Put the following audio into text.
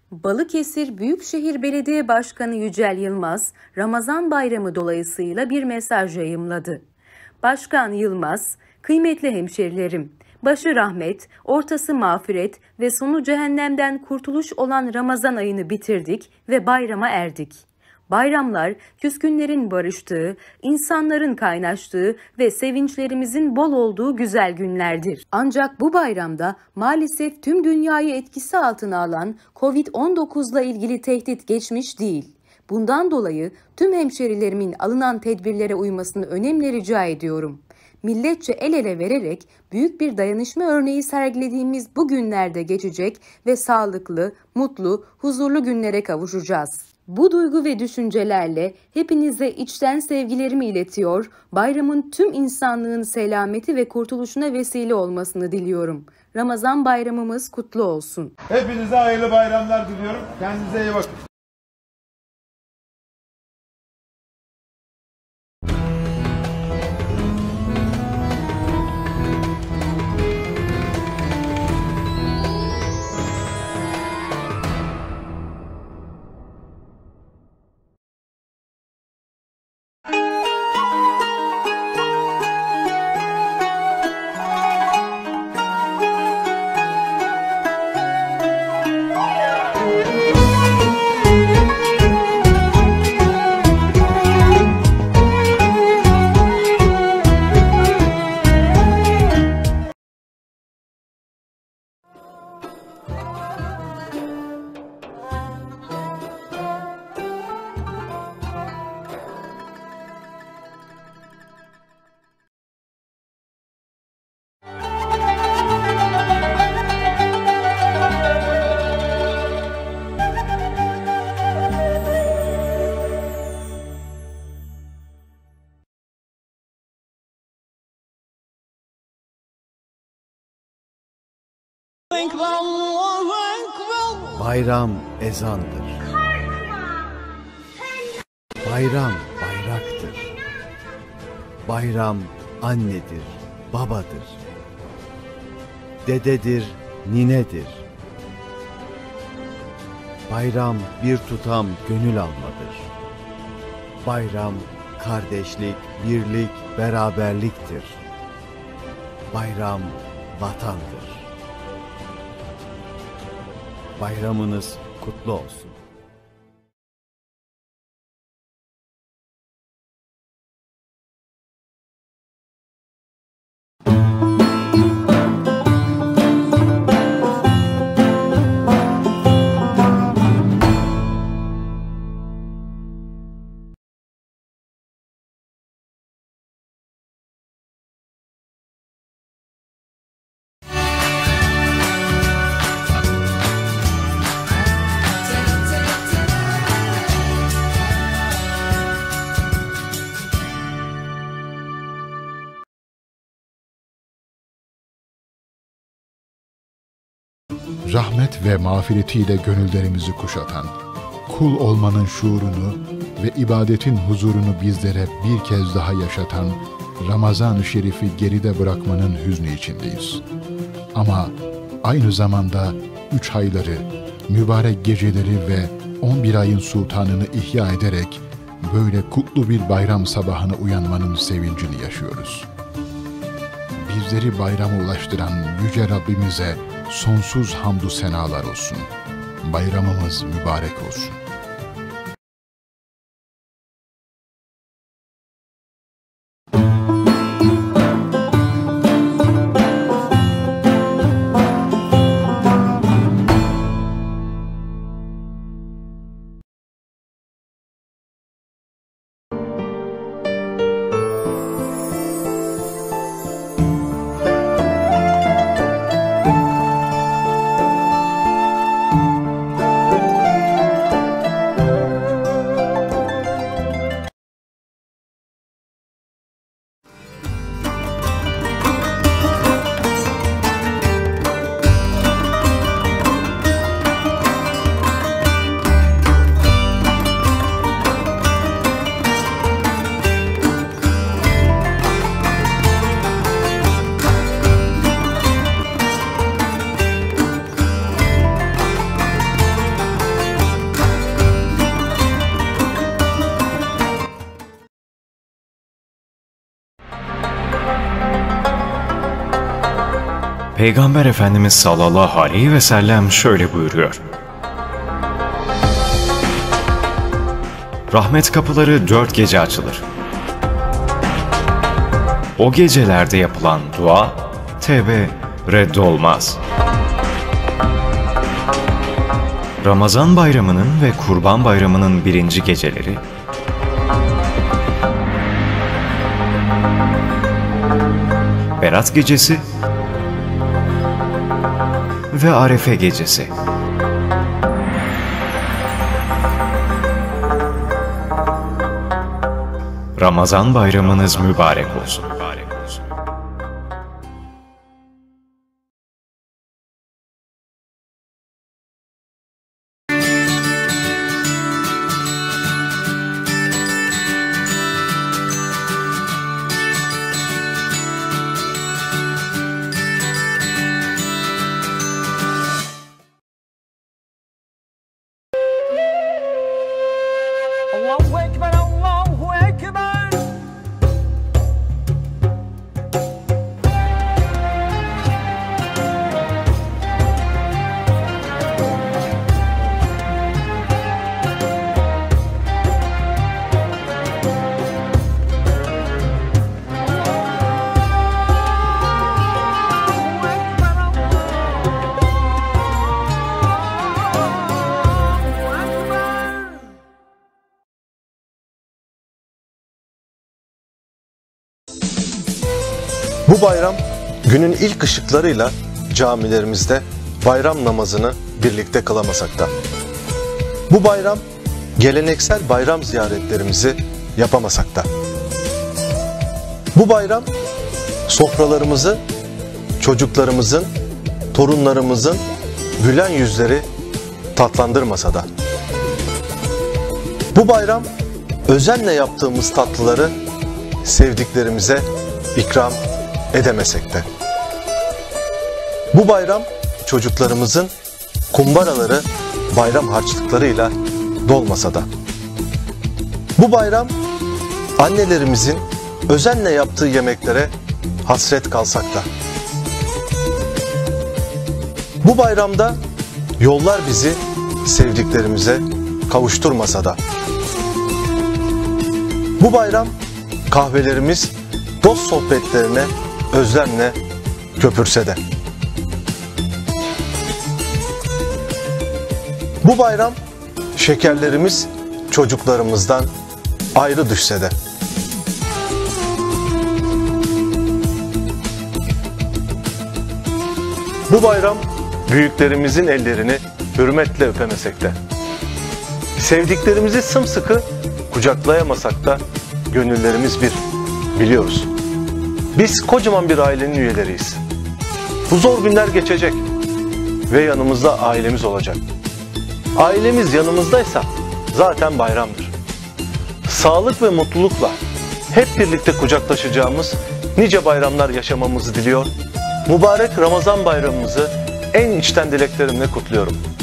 Balıkesir Büyükşehir Belediye Başkanı Yücel Yılmaz, Ramazan Bayramı dolayısıyla bir mesaj yayımladı. Başkan Yılmaz, "Kıymetli hemşerilerim, başı rahmet, ortası mağfiret ve sonu cehennemden kurtuluş olan Ramazan ayını bitirdik ve bayrama erdik. Bayramlar, küskünlerin barıştığı, insanların kaynaştığı ve sevinçlerimizin bol olduğu güzel günlerdir. Ancak bu bayramda maalesef tüm dünyayı etkisi altına alan Covid-19'la ilgili tehdit geçmiş değil. Bundan dolayı tüm hemşerilerimin alınan tedbirlere uymasını önemli rica ediyorum. Milletçe el ele vererek büyük bir dayanışma örneği sergilediğimiz bu günlerde geçecek ve sağlıklı, mutlu, huzurlu günlere kavuşacağız. Bu duygu ve düşüncelerle hepinize içten sevgilerimi iletiyor, bayramın tüm insanlığın selameti ve kurtuluşuna vesile olmasını diliyorum. Ramazan bayramımız kutlu olsun. Hepinize hayırlı bayramlar diliyorum. Kendinize iyi bakın. Bayram ezandır. Bayram bayraktır. Bayram annedir, babadır. Dededir, ninedir. Bayram bir tutam gönül almadır. Bayram kardeşlik, birlik, beraberliktir. Bayram vatandır. Bayramınız kutlu olsun. Rahmet ve mağfiretiyle gönüllerimizi kuşatan, kul olmanın şuurunu ve ibadetin huzurunu bizlere bir kez daha yaşatan Ramazan-ı Şerif'i geride bırakmanın hüznü içindeyiz. Ama aynı zamanda 3 ayları, mübarek geceleri ve 11 ayın sultanını ihya ederek böyle kutlu bir bayram sabahına uyanmanın sevincini yaşıyoruz. Bizleri bayrama ulaştıran Yüce Rabbimize sonsuz hamdü senalar olsun. Bayramımız mübarek olsun. Peygamber Efendimiz sallallahu aleyhi ve sellem şöyle buyuruyor. Rahmet kapıları 4 gece açılır. O gecelerde yapılan dua, tevbe reddolmaz. Ramazan bayramının ve Kurban bayramının 1. geceleri, Berat gecesi ve Arefe gecesi. Ramazan bayramınız mübarek olsun. Allahu Ekber, Allahu Ekber. Bu bayram günün ilk ışıklarıyla camilerimizde bayram namazını birlikte kılamasakta. Bu bayram geleneksel bayram ziyaretlerimizi yapamasakta. Bu bayram sofralarımızı çocuklarımızın, torunlarımızın gülen yüzleri tatlandırmasa da. Bu bayram özenle yaptığımız tatlıları sevdiklerimize ikram edemesek de. Bu bayram çocuklarımızın kumbaraları bayram harçlıklarıyla dolmasa da. Bu bayram annelerimizin özenle yaptığı yemeklere hasret kalsak da. Bu bayramda yollar bizi sevdiklerimize kavuşturmasa da. Bu bayram kahvelerimiz dost sohbetlerine özlemle köpürse de. Bu bayram şekerlerimiz çocuklarımızdan ayrı düşse de. Bu bayram büyüklerimizin ellerini hürmetle öpemesek de. Sevdiklerimizi sımsıkı kucaklayamasak da gönüllerimiz bir, biliyoruz. Biz kocaman bir ailenin üyeleriyiz. Bu zor günler geçecek ve yanımızda ailemiz olacak. Ailemiz yanımızdaysa zaten bayramdır. Sağlık ve mutlulukla hep birlikte kucaklaşacağımız nice bayramlar yaşamamızı diliyor. Mübarek Ramazan bayramımızı en içten dileklerimle kutluyorum.